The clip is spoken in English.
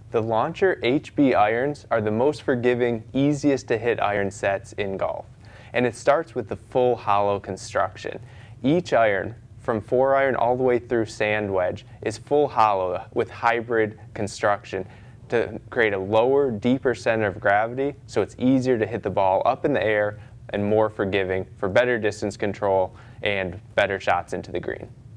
The Launcher HB irons are the most forgiving, easiest to hit iron sets in golf. And it starts with the full hollow construction. Each iron, from 4-iron all the way through sand wedge, is full hollow with hybrid construction to create a lower, deeper center of gravity, so it's easier to hit the ball up in the air and more forgiving for better distance control and better shots into the green.